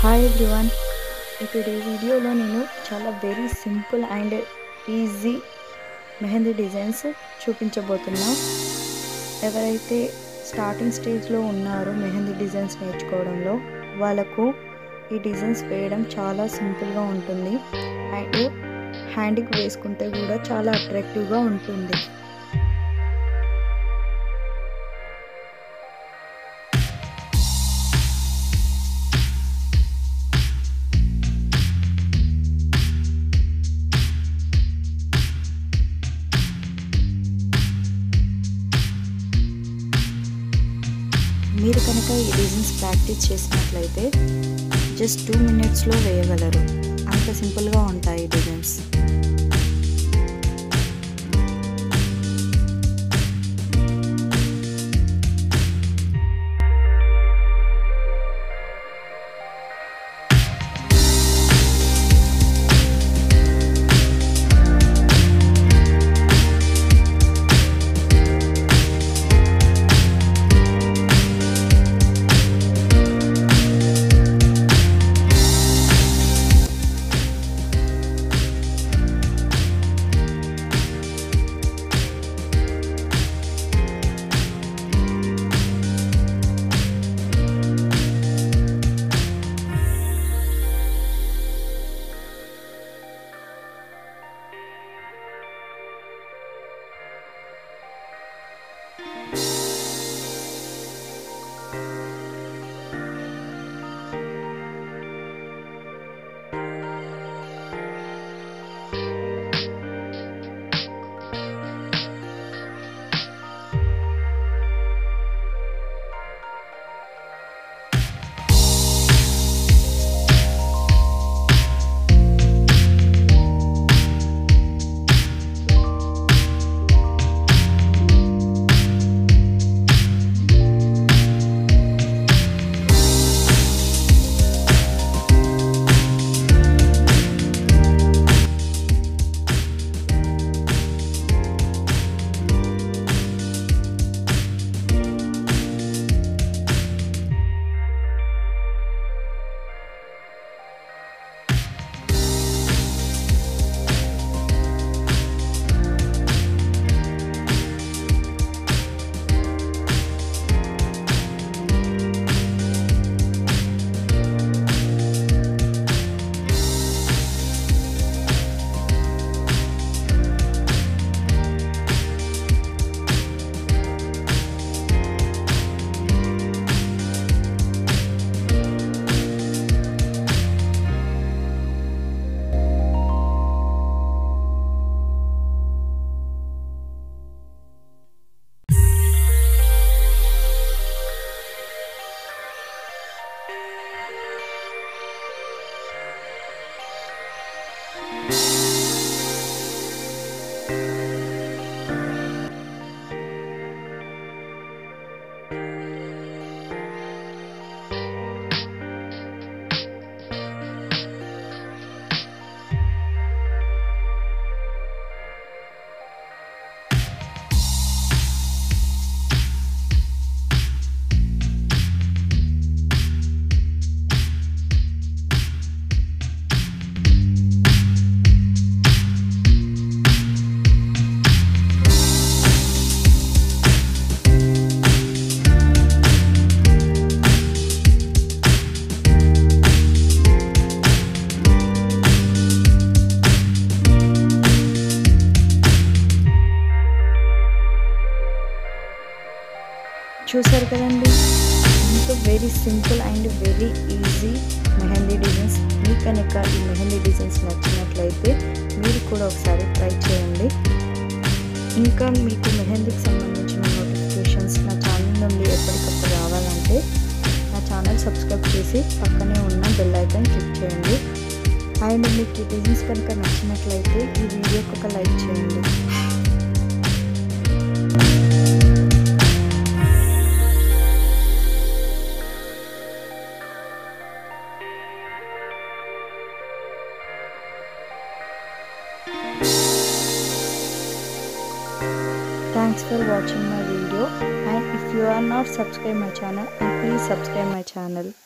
Hi everyone, today వీడియోలో నేను చాలా very simple and easy mehndi designs చూపించబోతున్నా. ఎవరైతే స్టార్టింగ్ స్టేజ్లో ఉన్నారో మెహందీ డిజైన్స్ నేర్చుకోవడంలో వాళ్ళకు ఈ డిజైన్స్ వేయడం చాలా సింపుల్గా ఉంటుంది అండ్ హ్యాండ్కి వేసుకుంటే కూడా చాలా అట్రాక్టివ్గా ఉంటుంది. మీరు కనుక ఈ డిజైన్స్ ప్రాక్టీస్ చేసినట్లయితే జస్ట్ 2 minutesలో వేయగలరు. అంత సింపుల్గా ఉంటాయి డిజైన్స్. చూసారు కదండి, ఎంతో very simple and very easy mehndi designs. మీకు కనుక ఈ మెహందీ డిజైన్స్ నచ్చినట్లయితే మీరు కూడా ఒకసారి ట్రై చేయండి. ఇంకా మీకు మెహందీకి సంబంధించిన నోటిఫికేషన్స్ నా ఛానల్ నుండి ఎప్పటికప్పుడు రావాలంటే నా ఛానల్ సబ్స్క్రైబ్ చేసి పక్కనే ఉన్న బెల్ ఐకాన్ క్లిక్ చేయండి. అండ్ మీకు ఈ డిజైన్స్ కనుక నచ్చినట్లయితే ఈ వీడియోకి ఒక లైక్ చేయండి. Thanks for watching my video, and if you are not subscribed my channel, please subscribe my channel.